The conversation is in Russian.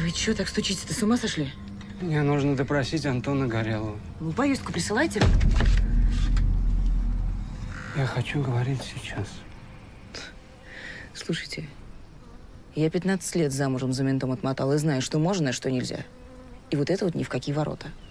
Вы что так стучите-то? С ума сошли? Мне нужно допросить Антона Горелого. Ну, повестку присылайте. Я хочу говорить сейчас. Слушайте, я 15 лет замужем за ментом отмотала и знаю, что можно, а что нельзя. И вот это вот ни в какие ворота.